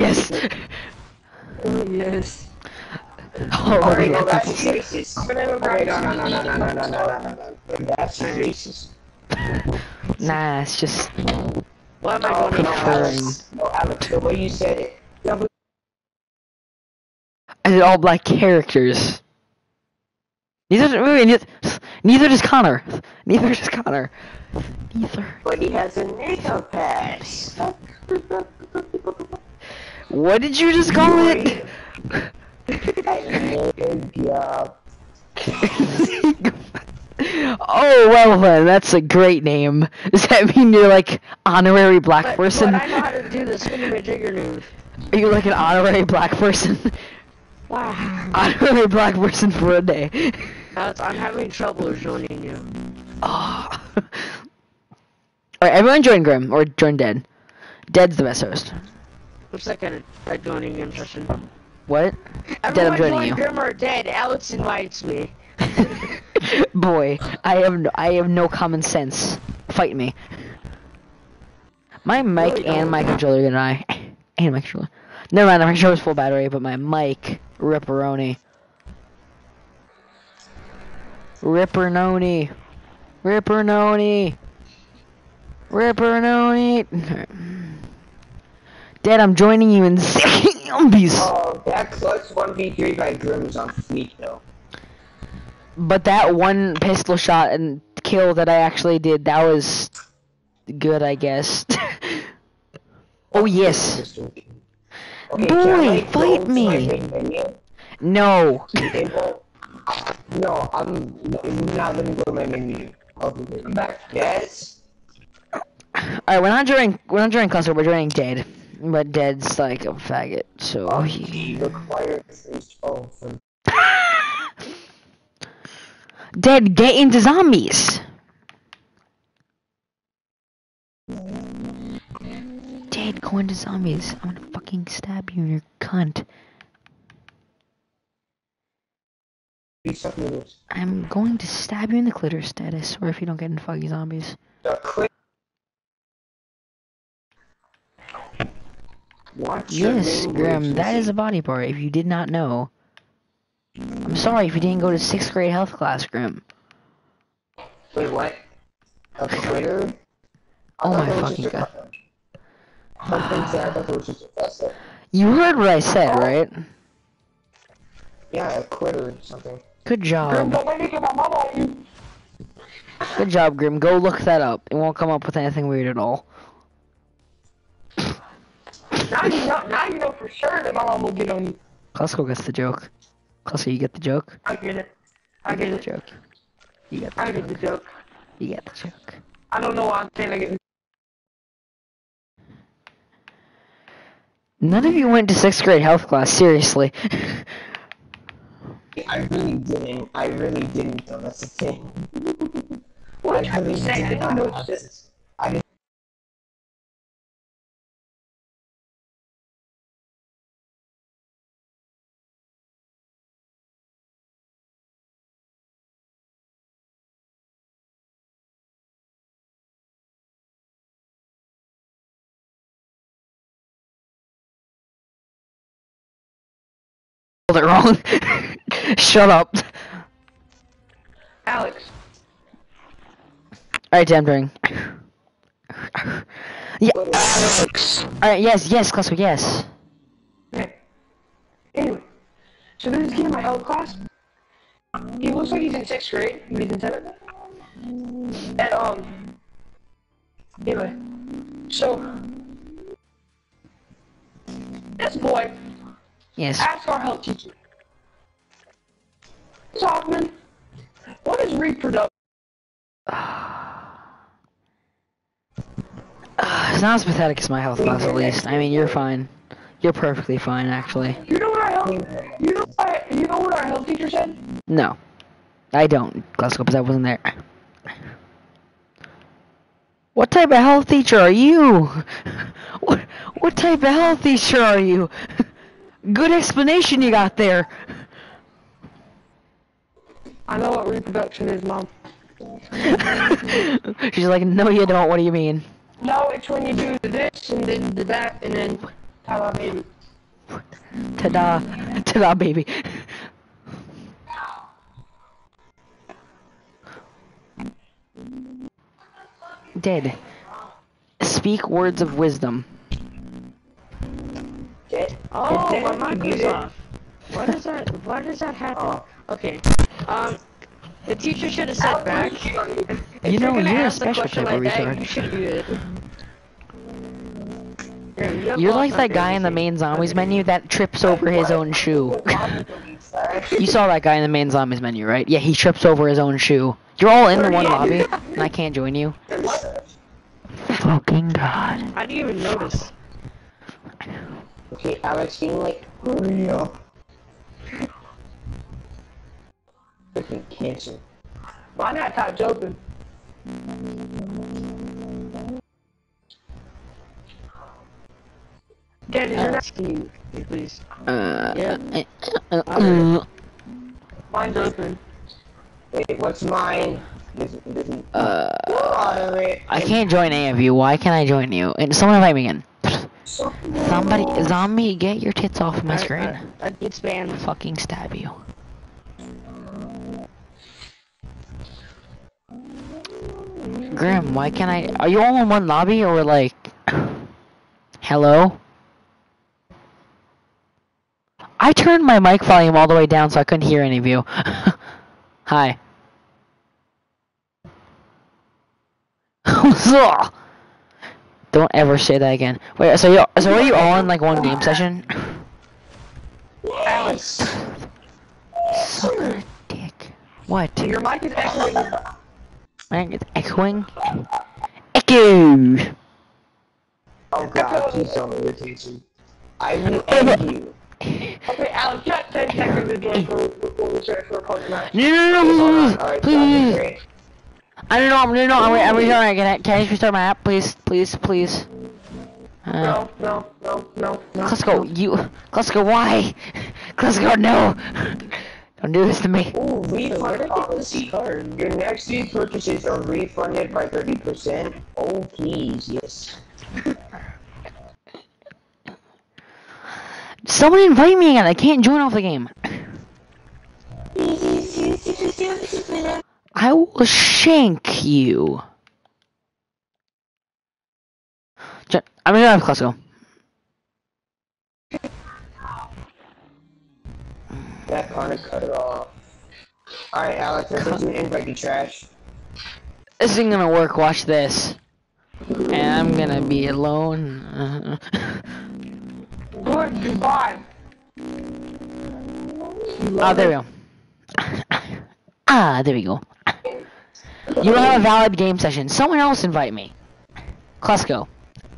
yes. Yes. Oh, Alright, no, yeah. that's racist. Okay, no. That's racist. Nah, it's just Why am I No, going no, preferring. Alex. No, Alex, the way you said it. I did all black characters. Neither does Connor. Neither does Connor. Neither. But he has a NATO pass. What did you just call it? Yeah. Oh, well then, that's a great name. Does that mean you're like honorary black person? But I know how to do the Jigger move. Are you like an honorary black person? Wow. Honorary black person for a day. Alex, I'm having trouble joining you. Oh. Alright, everyone join Grim, or join Dead. Dead's the best host. Looks like a joining in session. What? Everyone Dead, I'm joining join you. Grim or Dead. Alex invites me. Boy, I have no common sense. Fight me. My mic Really and don't. my controller gonna die. And my controller. Never mind, my controller's full battery, but my mic, ripperoni. Ripperoni. Ripperoni. Ripperoni. Dad, I'm joining you in zombies. Oh, that clutch 1v3 by Grim was on fleek though. But that one pistol shot and kill that I actually did, that was good, I guess. Oh yes. Okay, Boy, fight me. No. No, I'm not letting go of my menu. Okay, I'm back. Yes. Alright, we're not joining Cluster, we're joining Dead. But Dead's like a faggot, so he requires Dead, get into zombies! Dead, go into zombies. I'm gonna fucking stab you in your cunt. I'm going to stab you in the clitoris, Dead, I swear, if you don't get into fucking zombies. Yes, Grim, that is a body part, if you did not know. I'm sorry if you didn't go to 6th grade health class, Grim. Wait, what? A critter? Oh my fucking god. You heard what I said, right? Yeah, a critter or something. Good job. Good job, Grim. Go look that up. It won't come up with anything weird at all. Now you know for sure that my mom will get on you. Klesko gets the joke. Klesko, you get the joke? I get it. I get the it. joke. You get the I joke. get the joke. You get the joke. I don't know why I'm saying I get. None of you went to 6th grade health class, seriously. I really didn't. I really didn't, though. That's the thing. What I really say? I didn't. don't know what this is. I didn't. Hold it wrong. Shut up. Alex. Alright, I'm doing. Yeah. Alex. Alright, yes, Klesko, yes. Okay. Anyway, so this is kid in my health class. He looks like he's in 6th grade. He's in 7th. And, anyway. So, this boy Yes. asked our health teacher, Hoffman, what is reproduction? It's not as pathetic as my health class, at least. I mean, you're fine. You're perfectly fine, actually. You know what our health teacher said? No. I don't, Klesko, because I wasn't there. What type of health teacher are you? What type of health teacher are you? Good explanation you got there. I know what reproduction is, Mom. She's like, no you don't, what do you mean? No, it's when you do this and then the that and then have a baby. Ta-da. Ta-da, baby. Dead. Speak words of wisdom. Oh, my mic is off. Why does that happen? Okay. The teacher should have said back. If You know, you're gonna you're a ask a special question type of like that, retard. you should do it. You're like that guy in the main zombies menu that trips over his own shoe. You saw that guy in the main zombies menu, right? Yeah, he trips over his own shoe. You're all in the one lobby, and I can't join you. Fucking God. I didn't even notice. Okay, Alex, can you like hurry up? Freaking cancer. Why not top open? Dad, is your next key, please? Mine's open. Wait, what's mine? I can't join any of you. Why can't I join you? And someone invite me again. Somebody, zombie, get your tits off my screen. It's banned. Fucking stab you. Grim, why can't I? Are you all in one lobby or like? Hello? I turned my mic volume all the way down so I couldn't hear any of you. Hi. Don't ever say that again. Wait, so are you all in like one game session? Alex! Suck a dick. What? Your mic is echoing. It's echoing? Echo! Oh god, please don't irritate you. I will end you. Okay, Alex, you got 10 seconds again before we start for Pokemon. No, please. I don't know, I'm restarting. Can I restart my app, please? No. Klesko, why? Klesko, no! Don't do this to me. Ooh, refund policy. Your next few purchases are refunded by 30%. Oh, please, yes. Someone invite me again, I can't join off the game. I will shank you. I'm gonna have Klesko. That kinda cut it off. Alright, Alex, I think you invite you trash. This isn't gonna work, watch this. And I'm gonna be alone. Good, goodbye. Oh, there we go. There we go. You don't have a valid game session. Someone else invite me. Klesko.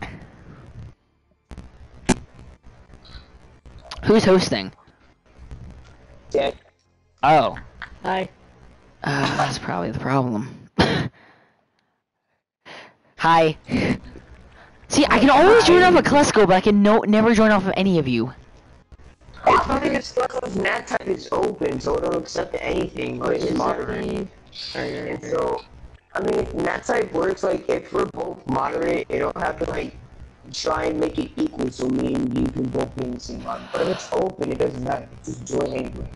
Who's hosting? Yeah. Oh. Hi. That's probably the problem. Hi. See, I can always join off of Klesko, but I can never join off of any of you. It's funny because Klesko's NAT type is open, so it'll accept anything, but it's moderate. And so, I mean, if NAT type works, like, if we're both moderate, it'll have to, like, try and make it equal so me and you can both be in the same line. But if it's open, it doesn't matter. Just join anyway.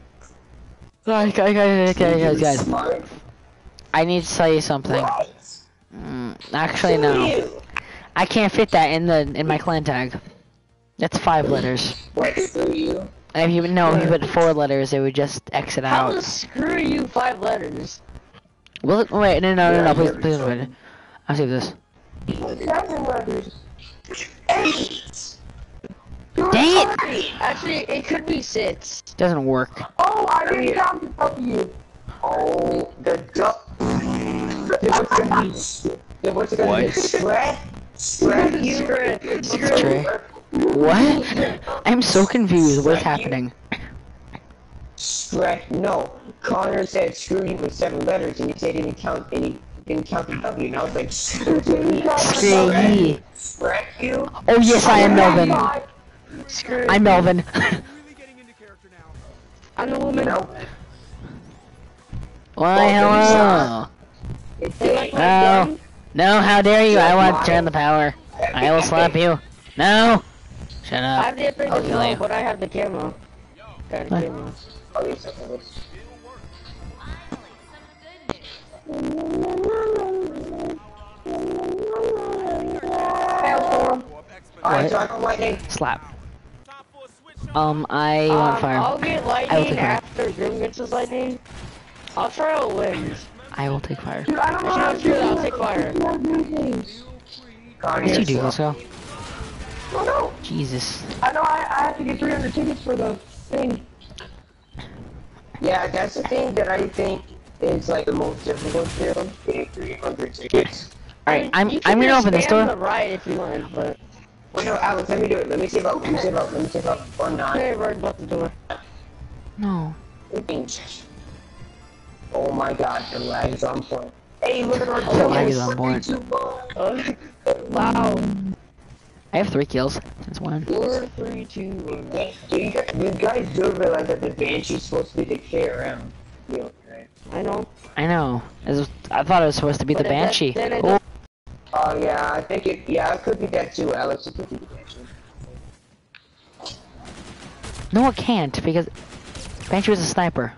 Guys. I need to tell you something. Actually, no. I can't fit that in my clan tag. That's 5 letters. What, screw you? If you put 4 letters, it would just exit How out. is screw you 5 letters? Well, wait, no, please wait. I'll save this. 7 letters. 8! Dang it! Actually, it could be 6. Doesn't work. Oh, I didn't count the W. Oh, the duck. What's it gonna be? Spread you? Stray. What? I'm so confused. What's happening? No. Connor said screw you with 7 letters, and he said he didn't count the W, and I was like, screw Screw Spread you? Oh yes, I am Melvin. Screw I'm Melvin. I'm the woman. Why, hello. No, how dare you? I want to turn the power. I will slap you. No. Shut I up. have the epic I'll as kill well, you. but I have the camo. Got the What? camo. Oh, you suck at this. Hailstorm. Alright, so I go lightning. Slap. I want fire. I'll get I will take lightning fire. after Grim gets his lightning. I'll try out winds. I will take fire. Dude, I don't know Actually, how no, to screw do that, I'll that. take fire. Yes, you do, let's go. Oh no! Jesus. I know I have to get 300 tickets for the thing. Yeah, that's the thing that I think is like the most difficult to get 300 tickets. Alright, I'm You can gonna just open this spam door. the right if you want, but... Wait, no, Alex, let me do it. Let me save up. Let me save up. Let me save up. Or not. Hey, right about the door. No. Oh my god, the lag is on point. Hey, look at our The lag is on point. Wow. I have 3 kills. That's one. 4, 3, 2, 1. You guys do realize that the Banshee's supposed to be the KRM. Yeah, right? I know. I know. I thought it was supposed to be the But Banshee. then it Oh, Oh yeah, I think it. Yeah, it could be that too, Alex. It could be the Banshee. no, it can't because Banshee was a sniper.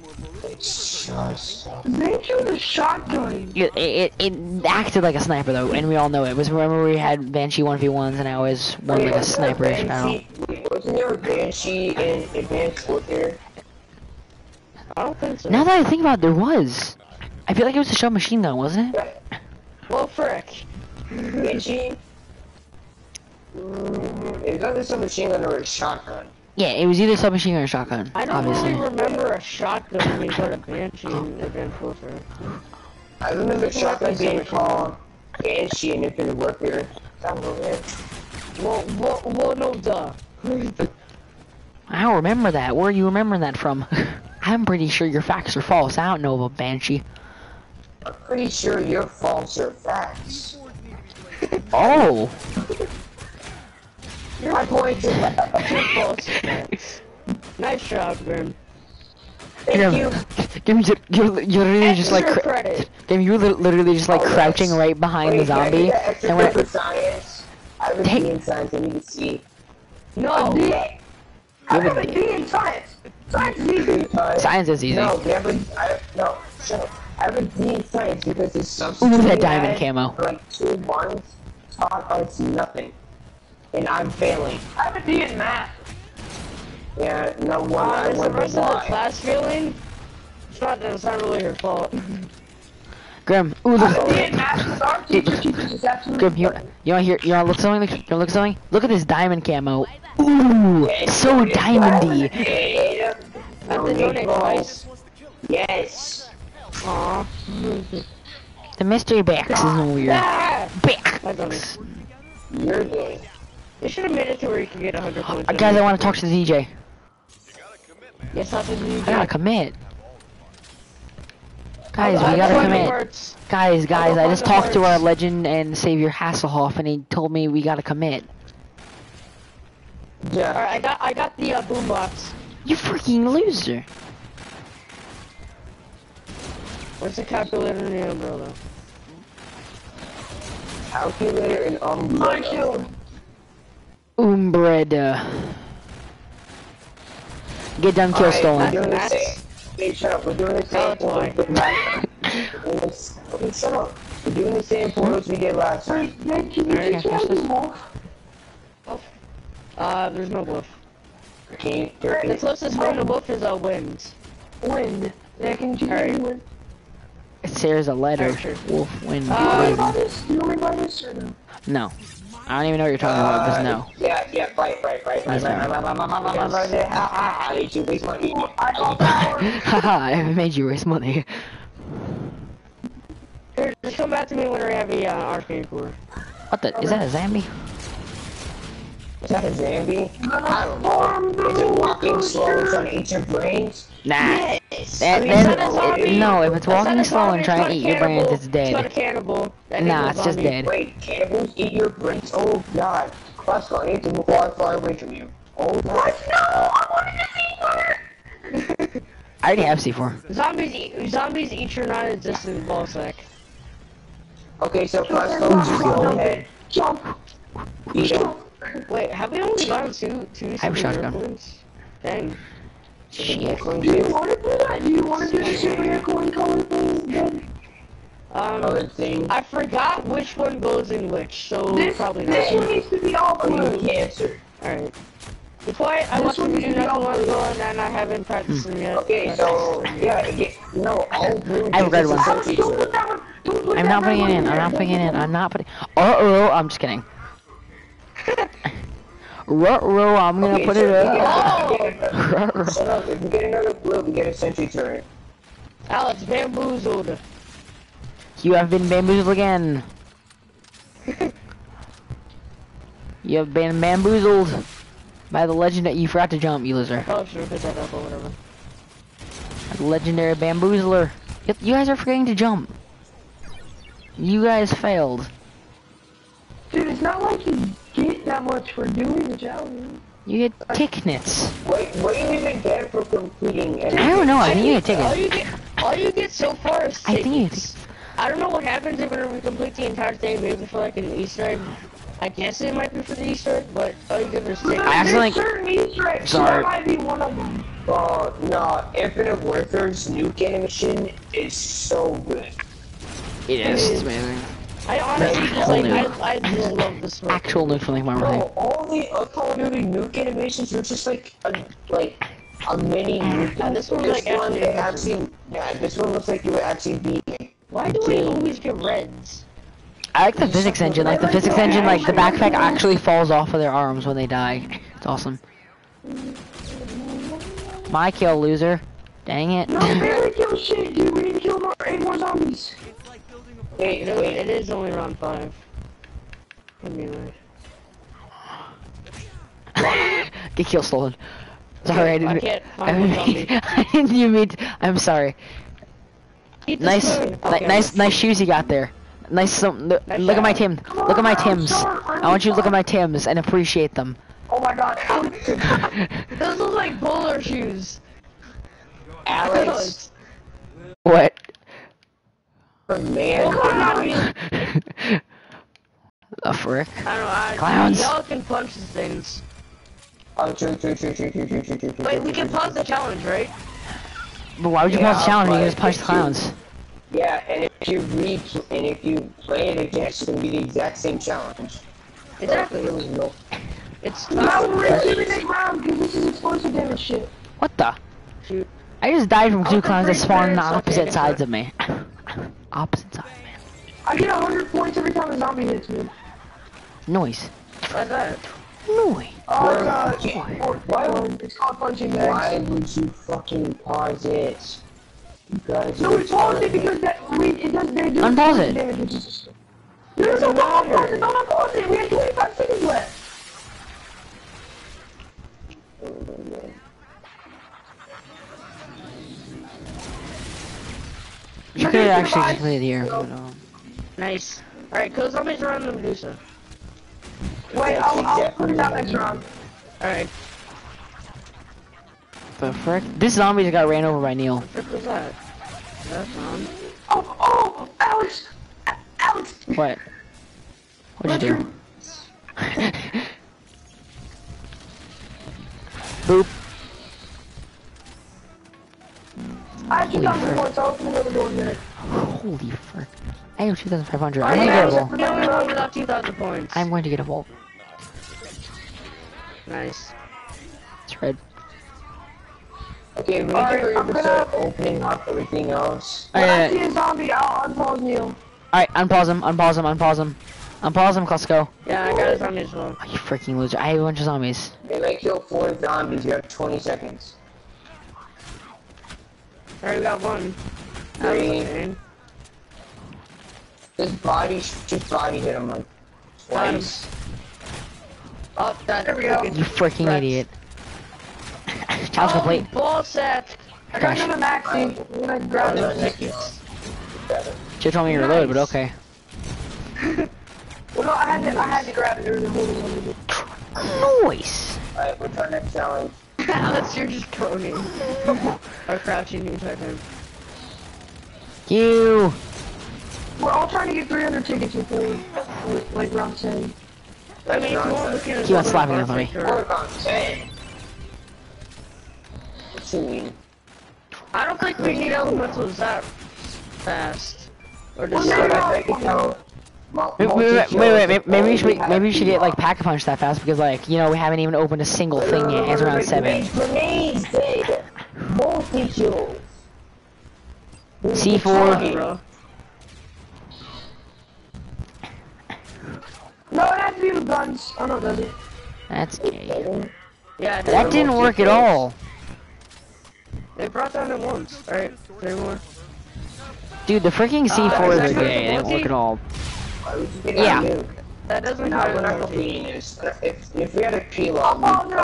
Banshee was a shotgun. It acted like a sniper though, and we all know it. Remember we had Banshee 1v1s and I always won like a sniperish battle. Wasn't there a Banshee in Advanced Warfare? I don't think so. Now that I think about it, there was. I feel like it was a submachine gun, wasn't it? Well, frick. Banshee? It's either some machine gun or a shotgun. Yeah, it was either submachine gun or shotgun, I don't obviously. really remember a shotgun when we got a Banshee in Advanced Warfare. I remember shotgun being called Banshee in Infinite Warfare. Sounds weird. Well, no, duh. I don't remember that. Where are you remembering that from? I'm pretty sure your facts are false. I don't know of a Banshee. I'm pretty sure your faults are facts. Oh! My point is Nice job, Grim. thank you. You're literally just like Extra credit. you're literally just like Oh, crouching yes. right behind Wait, the zombie. can I get that extra And when for science? I have a Hey. D in science, I need to see. No. I have a D in science. Science is easy. Science is easy. No, no, shut up. I have a D in science because this Ooh, substitute that diamond camo. for like 2 months taught us nothing. And I'm failing. I have a D in math. Yeah, no one. I Is the wonder rest of the why. class failing? It's not really your fault. Grim, ooh, I look. have a D in math because our teacher teaches us absolutely Grim, nothing. you wanna look something? You wanna look something? Look at this diamond camo. Ooh, so diamondy. I have to donate twice. Yes. Aww. The mystery box is weird. Ah! I don't Box. know. You're gay. They should have made it to where you can get 100 points. Guys, I want to talk to the DJ. Yes, that's what you I gotta commit. Guys, we gotta commit. Guys, I just talked to our legend and savior Hasselhoff, and he told me we gotta commit. Yeah. Alright, I got the boombox. You freaking loser. Where's the calculator and the umbrella? Calculator and umbrella. Umbrella. Get done, kill stolen. We're doing the same. Hey, shut up. We're doing the same photos we did last time. Okay, shut up. We're doing the same photos we did last time. There's no wolf. Okay, The closest thing to wolf is a wind. Wind. Yeah, can you Alright. There's a letter. Alright, sure. Wolf, wind, You know wind. about this? You know about this or no? No. I don't even know what you're talking about, but no. Yeah, right. I need to waste money. Haha, I made you waste money. Here, just come back to me when we have a arcane core. What the? Is that a zombie? Is that a zombie? I don't know. Is it walking slow trying to eat your brains? Nah. Yes. No, if it's walking slow and trying to eat your brains, it's It's not a dead. cannibal. Nah, it's just dead. Wait, cannibals eat your brains? Oh god. Klesko, I need to move far away from you. Oh god. No, I wanted to see more. I already have C4. Zombies eat your non-existent ball sack. Okay, so Klesko, just go ahead. Jump. Eat him. Wait, have we only gotten two I have a shotgun. points? Dang. Shit. Do you want to do that? Do you want to do the super coin color thing then? I forgot which one goes in which, so probably not. This one needs to be all blue. Cancer. Alright. Before I want to do another one going and I haven't practiced them yet. Okay, so, no, all blue. I have a red one. Don't put that one. Don't put I'm that not putting it red in. one I'm not putting it in. I'm not putting. Uh-oh, I'm just kidding. Ruh-roh, I'm gonna put it up. Shut up, if we get another blue, we get a sentry turret. Alex, bamboozled. You have been bamboozled again. You have been bamboozled by the legend that you forgot to jump, you loser. Oh, sure, pick that up or whatever. The legendary bamboozler. You guys are forgetting to jump. You guys failed. Dude, it's not like you get that much for doing the challenge. You get tickets. What do you even get for completing everything? I don't know, I think you get tickets. All you get so far is I think you get tickets. I don't know what happens if we complete the entire thing, maybe for like an Easter egg. I guess it might be for the Easter egg, but all you get is tickets. I actually certain Easter eggs, Sorry. so that might be one of them. No, Infinite Warfare's nuke animation is so good. It is. It's amazing. I honestly just I just love this one. Actual nuke from like my No, right. all the Call of Duty nuke animations are just like a mini nuke. And this one's This like one, actually- this one looks like it would actually be. Why do we always get reds? I like the physics engine. Like the physics engine, like the backpack actually falls off of their arms when they die. It's awesome. My kill, loser. Dang it. No, barely kill shit, dude. We need to kill 8 more zombies. Wait, it is only round 5. Anyway. Get kill stolen. Sorry, I didn't. I can't find one zombie. I didn't you mean. I'm sorry. Eat the Nice, spoon. Okay, nice shoes you got there. Nice. Look at my Tim. Look at my Tims. I want you to look at my Tims and appreciate them. Oh my god. Those look like bowler shoes. Alex, What? man. The frick? I don't know. Clowns. Y'all can punch these things. Oh, true. Wait, we can pause the challenge, right? But why would you pause the challenge? You can just punch the clowns. Yeah, and if you play it again, it's gonna be the exact same challenge. Exactly. There was no. It's Now not. we're in the next round because this is explosive damage shit. What the? Shoot. I just died from two I'll clowns that complete spawned on this, opposite okay, sides of me. Opposite sides, man. I get 100 points every time a zombie hits me. Noise. What's that? Noise. Oh god. Why It's called punching Why bags. would you fucking pause it? You guys No, are we paused it retarded. because it does they do Unpause it. damage, which is there's no unpause it, don't unpause it. We have 25 seconds left. You could have actually just played here. But, Nice. Alright, kill zombies around the Medusa. Wait, I'll put it out next round. Alright. the frick? This zombie just got ran over by Neil. What the frick was that? That's on. Oh, Alex! Alex! What? What'd you do? Boop. I have 2,000 points, I'll open another door in a minute. Holy frick. I have 2,500. I'm Alright, gonna get a Alex, ball. we're No, going no, on. without 2,000 points. I'm going to get a vault. Nice. It's red. Okay, we Alright, can I'm start gonna- opening up everything else. When I Alright, see a zombie, I'll unpause Neil. unpause him, unpause him, unpause him. Unpause him, Klesko. Yeah, I got a zombie as well. Oh, you freaking loser. I have a bunch of zombies. If I kill 4 zombies, you have 20 seconds. Alright, we got one. That was 3. okay. Just body hit him like twice. Oh, that, there we go. You freaking Rats. idiot. Challenge complete. Ball set. I got Crash. another maxi. I'm gonna grab it. Should've told me to reload, but okay. Well, no, I had to grab it. There was a holding on it. Noise. Alright, what's our next challenge? Unless you're just coning. Or crouching the entire time. You. We're all trying to get 300 tickets before, like, round 10. I mean, if you want to look at Keep on slapping them for me. Work on 10. What you mean? I don't think we need elementals that fast. Or Well, just no, I think, you know, Wait, maybe we should get like pack a punch that fast because like, you know, we haven't even opened a single thing yet. It's around 7. Grenades, dude. Multi-kills. C4. bro. No, it has to be with guns. I know, does it? That's gay. Yeah, That didn't work at all. they brought down it once, right? 3 more. Dude, the freaking C4s are gay. They didn't work at all. Yeah. That doesn't No, we're not matter. competing this. If we had a P-Log,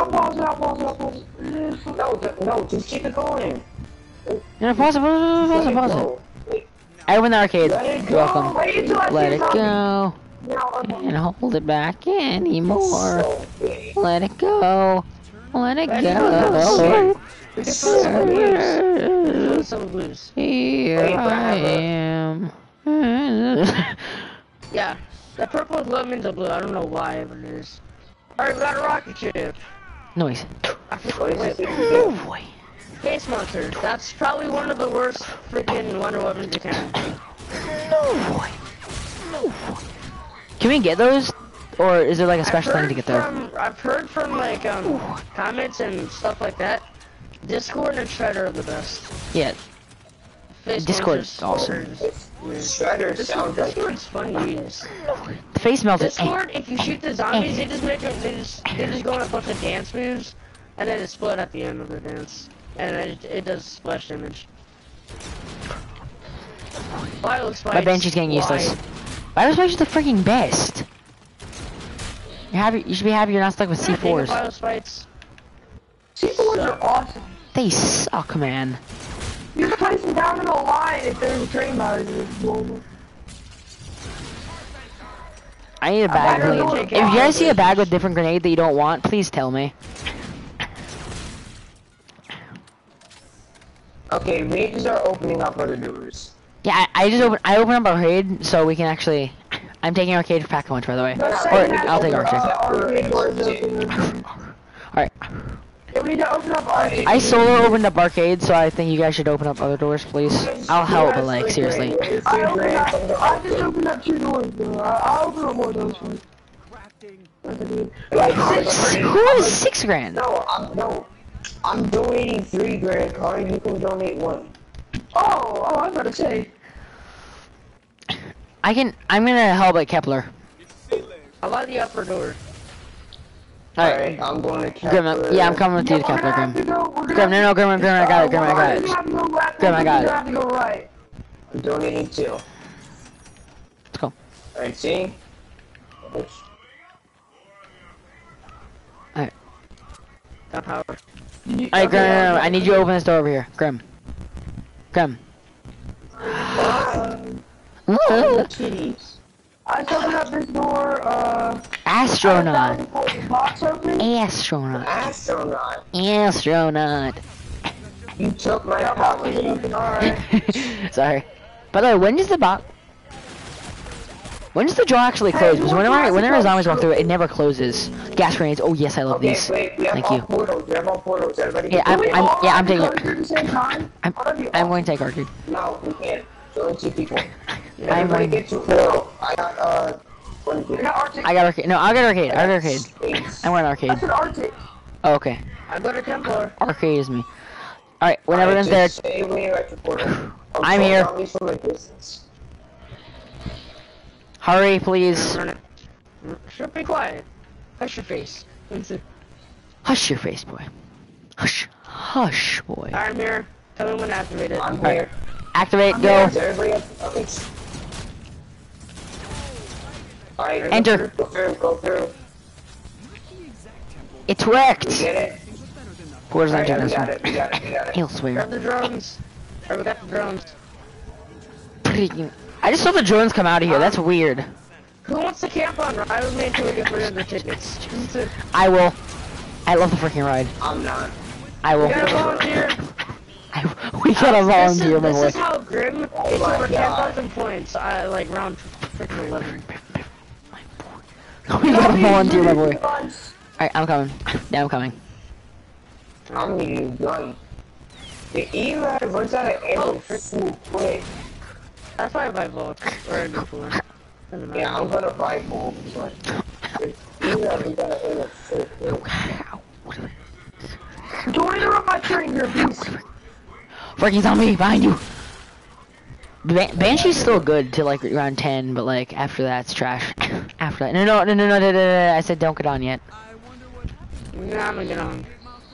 no, just keep it going. Yeah, pause it. I open the arcade. You're welcome. Let it go. And hold it back anymore. Let it go. Let it go. Here I am. Yeah, that purple is what means a blue. I don't know why, but it is. Alright, we got a rocket ship. Noise. I forgot what it is. Oh boy. Space Monster. That's probably one of the worst freaking wonder weapons you can. No boy. No boy. Can we get those? Or is there like a special thing to get there? I've heard from like comments and stuff like that. Discord and Shredder are the best. Yeah. Face Discord Monster's is awesome. Shredder sounds like Discord's fun to use. The face melted. Discord, if you shoot the zombies, they just make them, they just go on a bunch of dance moves, and then it split at the end of the dance, and it does splash damage. Violet Spikes. My bench is getting useless. Violet Spikes is the freaking best. You should be happy you're not stuck with C4s. Violet Spikes. C4s are awesome. They suck, man. You just place them down in a line if there's a train behind you. I need a bag grenade. If you guys see a bag with different grenade that you don't want, please tell me. okay, rages are opening up other doors. Yeah, I open up arcade so we can actually. I'm taking arcade for pack lunch, by the way. Or I'll take arcade. Alright. Yeah, we need to open up arcade. I solo opened up arcade, so I think you guys should open up other doors, please. I'll help, but like seriously. I just opened up 2 doors, bro. I'll open up more doors for you. Who has 6 grand? No, I'm donating 3 grand, Carly. You can donate 1. Oh, I was about to say. I'm gonna help at Kepler. I like the upper door. Alright. I'm going to Kepler. Grim, yeah, I'm coming with you to Kepler, Grim. Grim, no, Grim, I got it, Grim, I got it. Grim, I got it. have to go right. I'm donating 2. Let's go. Alright, see? Alright. Got power. Alright, Grim, I need you to open this door over here. Grim. Grim. Titties. I just opened up this door, Astronaut. box open. Astronaut. Astronaut. Astronaut. You took my power. Alright. Sorry. By the way, when does the door actually close? Because whenever zombies walk through it, it never closes. Gas grenades. Oh yes, I love these. Wait, we have Thank all you. portals. We have all portals. Everybody Yeah, I'm taking it. At the same time? I'm going to take arcade. No, we can't. There's only 2 people. I'm Everybody going. get to portal. I got, 1 I got Arctic. I got arcade. No, I'll get arcade. I'll get arcade. Space. I'm going arcade. I said Arctic. Oh, okay. I go to Templar. Arcade is me. Alright, when everyone's there. Stay when you're at the portal. I'm here. Zombies from a distance. Hurry, please. Should be quiet. Hush your face. Hush your face, boy. Hush. Hush, boy. I'm here. Tell me when to activate it. I'm here. Activate, go. Does everybody have okay. Alright, Enter. Go through, go through. It's worked. We get it? Where's that Alright, we gentleman? got it, we got it, we got it. He'll swear. Grab the drones. Alright, we got the drones. Freaking. I just saw the drones come out of here. That's weird. Who wants to camp on Ride with me until we get rid of the tickets? I will. I love the freaking ride. I'm not. I will. We gotta volunteer. We gotta volunteer, my This boy. is how Grim gets over 10,000 points. I like round freaking 11. You gotta volunteer, my boy. Alright, I'm coming. Yeah, I'm coming. I'm gonna use gun. The E-Rad runs out of ammo so quick. That's why I buy Volk. Or a new one. Doesn't matter. Yeah, I'm gonna buy both, but the E-Rad runs out of ammo so quick. Don't interrupt my train here, please. Freaking zombie behind you. Banshee's still good till like around 10, but like after that it's trash. After that, no, I said don't get on yet. Nah, I'm gonna get on.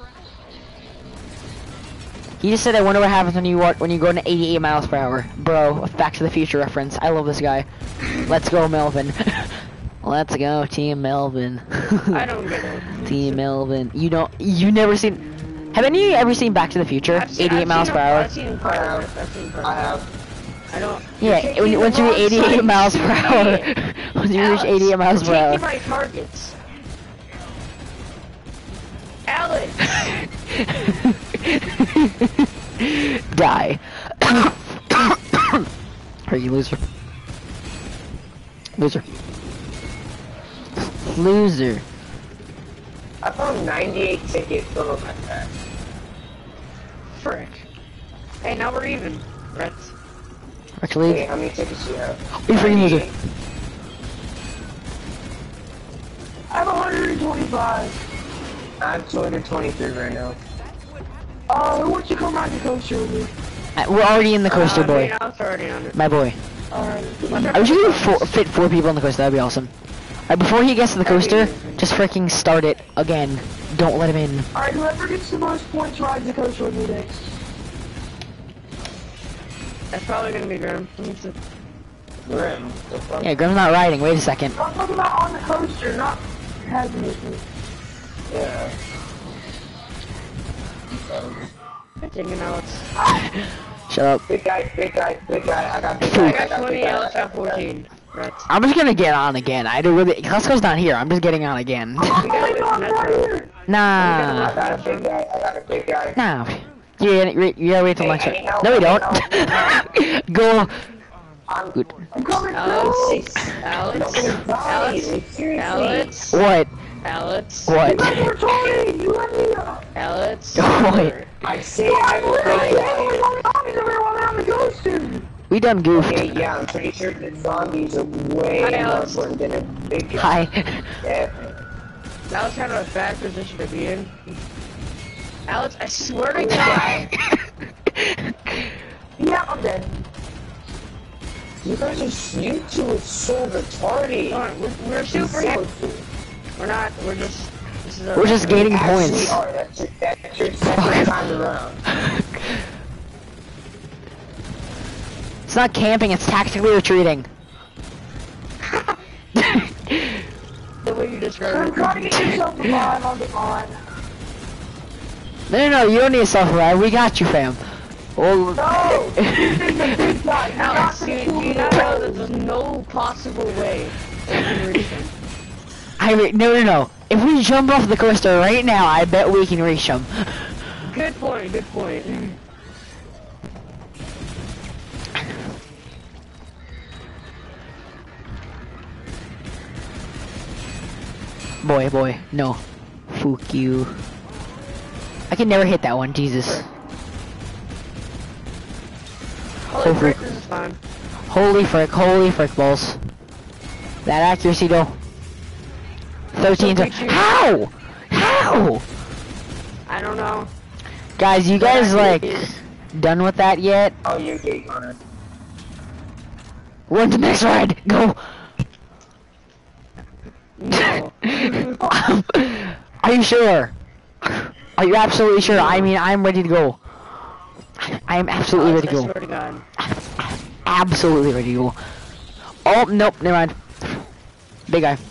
He just said I wonder what happens when you go to 88 miles per hour. Bro, Back to the Future reference. I love this guy. Let's go, Melvin. Let's go, Team Melvin. I don't get it. Team Melvin. You never seen. Haven't you ever seen Back to the Future? 88 miles per hour. I've seen I have. I don't. Yeah, once you reach 88 miles per hour. Once you reach 88 miles per hour. Take my targets. Alex! Die. Are you loser? Loser. Loser. I found 98 tickets from a backpack. Frick. Hey, now we're even. Brett. Actually, Wait, how many tickets do you have? you freaking loser. I have 125. I have 223 right now. Who wants to come ride the coaster with me? We're already in the coaster, boy. Yeah, I was already on it. My boy. Alright. I wish you could fit 4 people on the coaster. That'd be awesome. Before he gets to the coaster, just freaking start it again. Don't let him in. Alright, whoever gets the most points rides the coaster with me next. That's probably gonna be Grim. Grim. Yeah, Grim's not riding. Wait a second. I'm talking about on the coaster, not having it. Yeah. Taking Alex. Shut up. Big guy. I got big I guy. got 20, Alex got 14. Brett. I'm just gonna get on again. I do really. Klesko's not here. I'm just getting on again. We gotta wait for Metro. Nah. I got a big guy. Nah. You gotta wait till next week. No, we don't. Go. Good. I'm coming Alex. What? Alex. What? You're 20! You let me up! Alex. What? I say I will die. We done goofed. Okay, yeah, I'm pretty sure the zombies are way Hi, more Alex. important than a big guy. Hi. Yeah. That was kind of a bad position to be in. Alex, I swear to God. Yeah, I'm dead. You guys are you two are so retarded. We're super happy. We're not. We're just. This is We're just gaining points. Are. That's your second time around. It's not camping. It's tactically retreating. the way you describe I'm it. trying to get yourself alive on the on. No, you don't need to self-revive. We got you, fam. Oh. No! This is the big guy. Alex, do you not know that there's no possible way that you can reach him? No. If we jump off the coaster right now, I bet we can reach him. Good point. Good point. Boy, no. Fuck you. I can never hit that one, Jesus. Holy frick, this is fun. Holy frick balls. That accuracy though. 13 to How? I don't know. Guys, you guys like done with that yet? Oh, you're gay on it. Run to the next ride! Go! No. Are you sure? Are you absolutely sure? I mean, I'm ready to go. I am absolutely ready to I go. swear to God. Absolutely ready to go. Oh, nope, never mind. Big guy.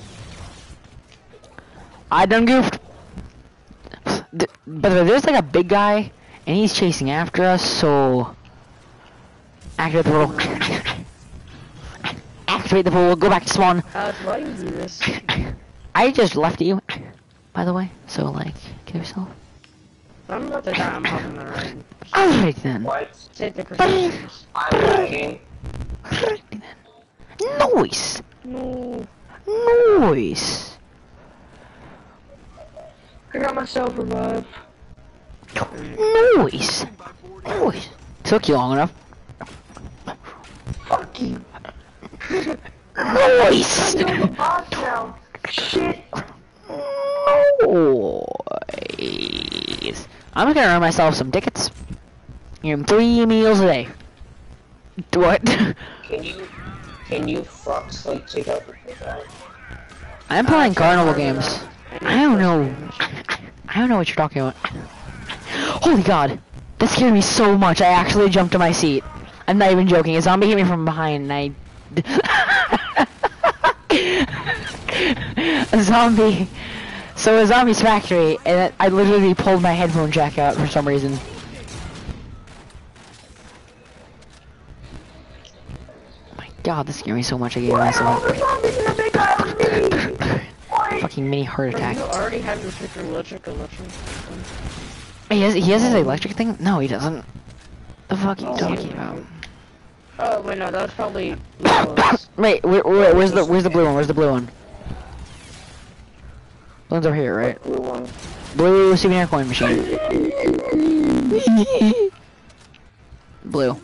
I done goofed. But there's like a big guy, and he's chasing after us, so... Activate the portal. Activate the portal, go back to spawn. Alex, why do you do this? I just left you, by the way, so like, get yourself. I'm about to die. I'm hopping the ride. Alright then. What? Take the procedures. I'm lagging. Alright then. Noise! No. Nice. I got myself revived. Nice. Nice. Took you long enough. Fuck you. Nice. I'm the boss now. Shit. Nice. I'm just gonna earn myself some tickets. Give him 3 meals a day. What? Can you fucks like take out the pickup? I'm playing carnival games. I don't know. I don't know what you're talking about. Holy god. That scared me so much. I actually jumped to my seat. I'm not even joking. A zombie hit me from behind and I... a zombie... So a zombie's factory and I literally pulled my headphone jack out for some reason. Oh my god, this scared me so much I gave myself fucking mini heart attack. You already have your freaking electric. He has his electric thing? No, he doesn't. The fuck are you talking about? Oh wait, no, that was probably. Wait, where's the blue one? Where's the blue one? Blue one's over here, right? Blue one. Blue souvenir coin machine. Blue.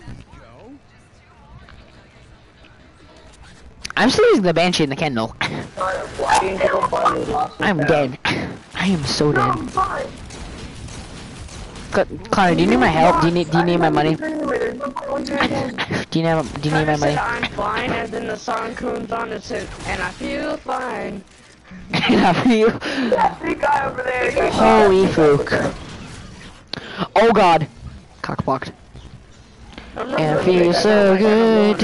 I'm still using the Banshee and the Kendall. I'm dead. I am so dead. Connor, do you need my help? Do you need my money? Do you need my money? I'm fine, and then the song comes on and says, and I feel fine. And I feel... That big guy over there. Holy fuck. Oh god. Cockblocked. And I feel so good.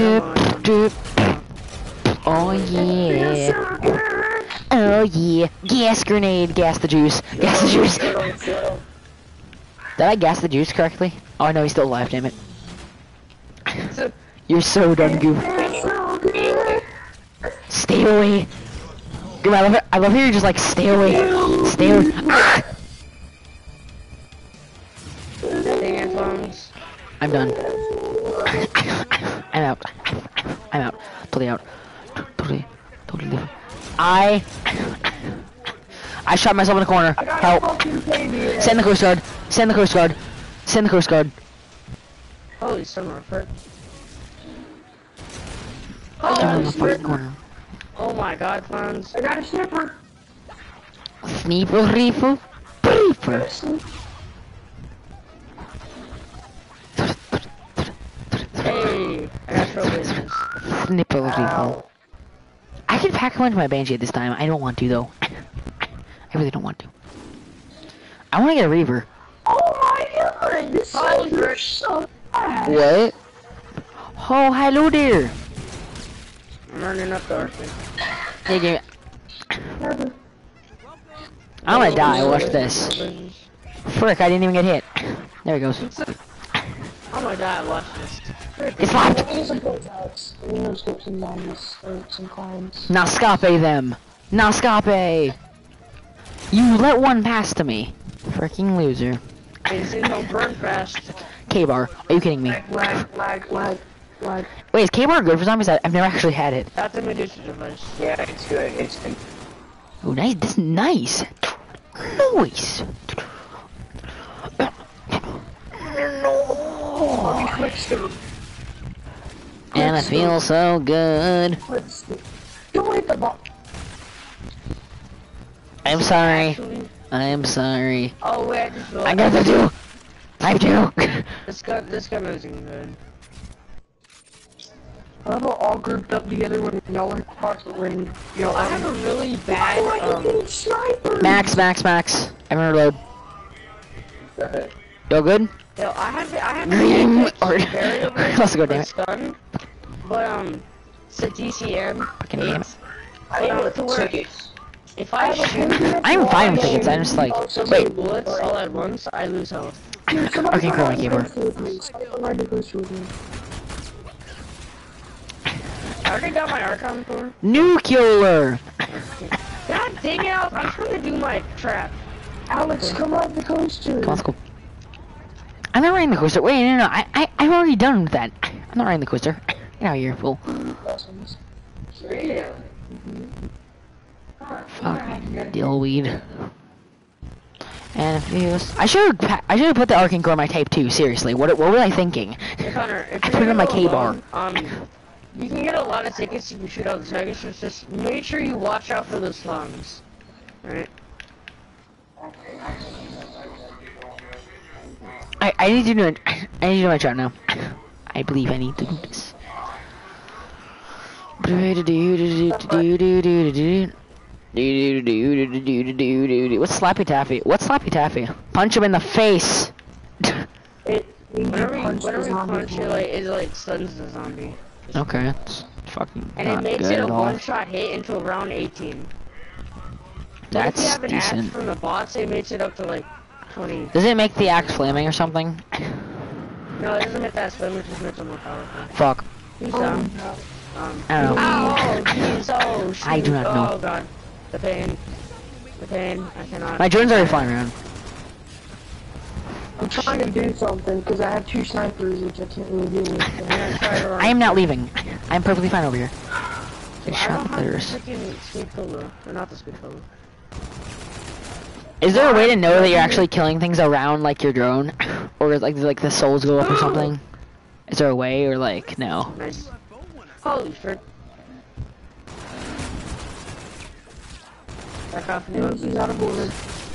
Oh yeah. Oh yeah. Gas grenade. Gas the juice. Gas the juice. Did I gas the juice correctly? Oh no, he's still alive, damn it. You're so done, goof. Stay away. Dude, I love how you're just like, stay away. Stay away. I'm done. I'm out. I'm out. Totally out. Totally. I shot myself in the corner. Help. Send the Coast Guard. Send the Coast Guard. Send the Coast Guard. Holy summer effort. I'm in the fucking corner. Oh my god, Franz. I got a snipper. Sniper rifle. Reaper. Hey, I got trouble business. Sniper rifle. I can pack one to my Banshee at this time. I don't want to though. I really don't want to. I want to get a Reaver. Oh my god, this soldier's so bad. What? Oh, hello there. I'm running up the orphan. Hey, give me. I'm gonna die. Watch this. Frick! I didn't even get hit. There he goes. Oh my god, watch this. It's locked. Nascape them. Nascape. You let one pass to me. Fricking loser. It's in no burn fast. K-bar. Are you kidding me? Lag. Wait, is K-bar good for zombies? I've never actually had it. That's a Medusa device. Yeah, it's good. It's good. Oh, nice. This is nice. Nice. And I feel so good. I'm sorry. I'm sorry. Oh wait, I just I got the do. I do. This gun isn't good. I love how all grouped up together when y'all are across the ring. Yo, I have a really bad Max. Everyone reload. Yo, good? Yo, I have Green or variable let's go, damn it. stun, but it's a DCM. Fucking damn it. I need to work. If I shoot I'm fine with tickets. I'm just like, so wait. many bullets all at once, I lose health. Okay, cool, my keyboard. I already got my Archon for. Nuclear. God dang it! I'm trying to do my trap. Alex, come on the coaster. Come on, let's go. I'm not riding the coaster. Wait, no. I'm already done with that. I'm not riding the coaster. Get out of here, fool. Fucking dillweed. And if you, I should have put the arcing core in my type 2. Seriously, what was I thinking? Hey, Connor, if I you're put it in my gonna K go bar. alone, you can get a lot of tickets. You can shoot out the targets. Just make sure you watch out for the slums. Alright? I need to do it. I need to do my job now. I believe I need to do this. What's Slappy Taffy? What's Slappy Taffy? Punch him in the face. Whenever you punch it like stuns the zombie. Okay, it's fucking And it not makes good it a at all. one-shot hit until round 18. That's if you have an axe decent. from the bots, it makes it up to like 20. Does it make the axe flaming or something? No, it doesn't make that swim, it just makes it more powerful. Fuck. He's I don't know. Oh, jeez, oh, shoot. I do not know. Oh, God. The pain. The pain. I cannot. My drone's already flying around. I'm trying to do something because I have 2 snipers which I can't really do with. I am not leaving. I'm perfectly fine over here. They I shot don't the have the others. freaking speed pillow. Or not the speed pillow. Is there a way to know that you're actually killing things around like your drone? Or like the souls go up or something? Is there a way or like no? Nice. Holy frick. Back off and do it. He's out of order.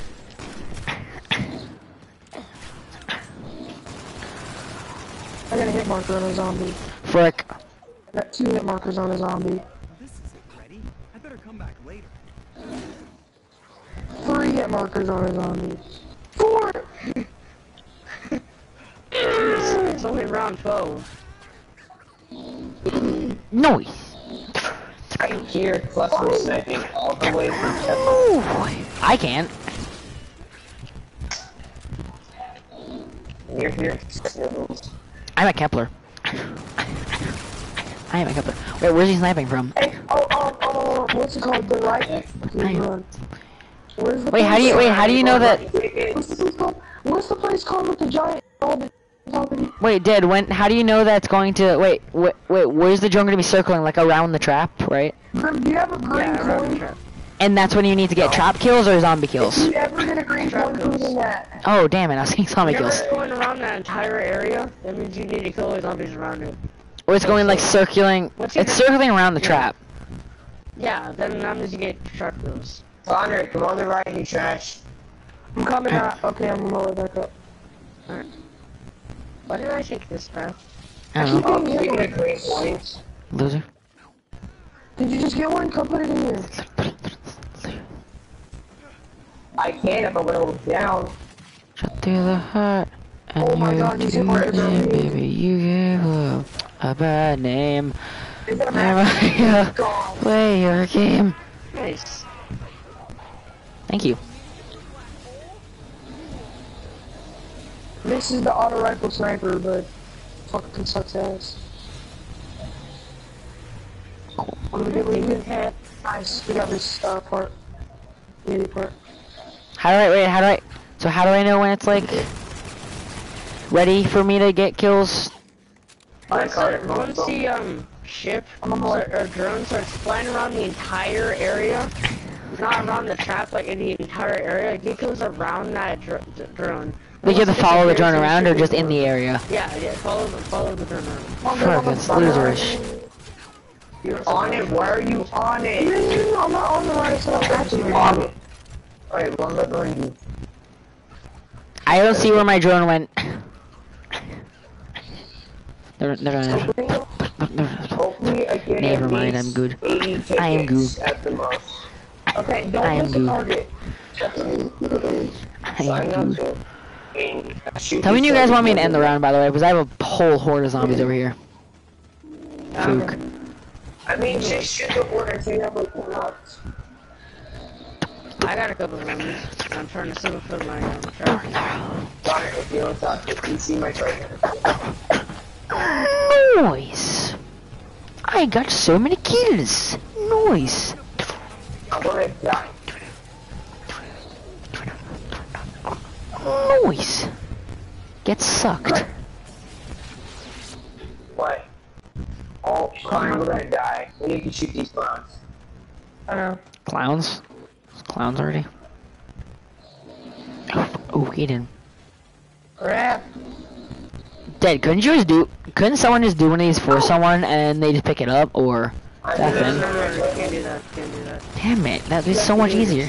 I got a hit marker on a zombie. Frick. I got 2 hit markers on a zombie. This isn't ready. I better come back later. 3 hit markers on a zombie. 4! It's only round 12. Noise. I hear Klesko sniping all the way from Kepler. Oh, I can't. You're hearing signals. I'm at Kepler. I am at Kepler. Wait, where's he sniping from? Hey, what's it called? The right? Where's the Wait, how do you know that? What's the place called? What's the place called with the giant property? Wait, Dad, how do you know that's going to, wait, where's the drone going to be circling, like around the trap, right? Grim, do you have a green coin? And that's when you need to get trap kills or zombie If kills? you ever get a green coin, put it in that. Oh, damn it, I was getting zombie If you're kills. going around that entire area, that means you need to kill all the zombies around it. Or it's going like circling, it's circling around the trap. Yeah, then that means you get sharp kills. Connor, come on the right, you trash. I'm coming out. Okay, I'm gonna lower back up. Alright. Why did I take this path? I don't know, Oh, can you get green points? loser. Did you just get one? Come put it in here. I can if I went over down. Shot through the heart, and Oh my you're God, you too hit my late, brain. baby, you gave up a bad name. Is that Never gone? play your game. Nice. Thank you. This is the auto rifle sniper, but fucking sucks ass. I'm gonna get really good. Nice, we got this part. Mini part. How do I know when it's like ready for me to get kills? Once the ship or drone starts flying around the entire area, not around the trap, like in the entire area, like it goes around that drone. Like you have to follow the drone around or just in the area? Yeah, follow the drone around. Fuck, it's loserish. You're on it, why are you on it? I'm not on the right side. Actually, on it. Alright, well, I'm not going to. I don't see where my drone went. Never Hopefully, I get Never at mind, least I'm good. 80 I am tickets good. at the most. Okay, I don't am miss the good. target. I Sign am up good. and shoot Tell me when you these guys want me to zombies. end the round, by the way, because I have a whole horde of zombies over here. Fook. I mean, just shoot the order until you have like 4 lots. I got a couple of zombies. I'm trying to save for my trap. Connor, if you don't talk, you can see my target. Noise. I got so many kills. Noise. I'm gonna die. Noise. Get sucked. What? Oh, Connor, we're gonna die. We need to shoot these clowns. I know. Clowns? Clowns already? Oh, he didn't. Crap. Dad, couldn't someone just do one of these for someone and they just pick it up, or that thing? No, can't do that. Can't do that. Damn it, that is so much easier.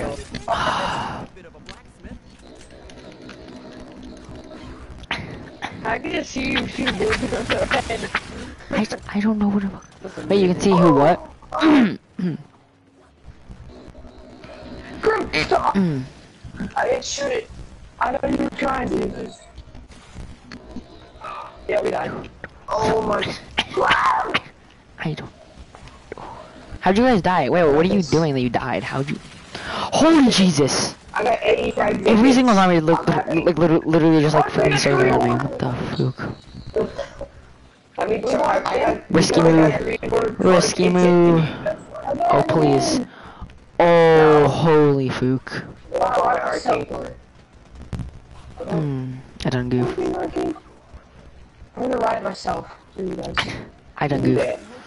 I can just see you shoot bullets on your head. I don't know what about. Wait, you can see who what? Grim, stop! Mm. I didn't shoot it. I know you were trying to. Yeah, we died. Oh my god. I don't. How'd you guys die? Wait, what are you doing that you died? How'd you? Holy Jesus! I got 85 Every single zombie looked like literally just like freaking survey on me. What the fuck? I mean, so I got Risky move. Risky move. Oh please. Oh holy fuck. I done goof. I'm gonna ride myself for you guys. I done goof.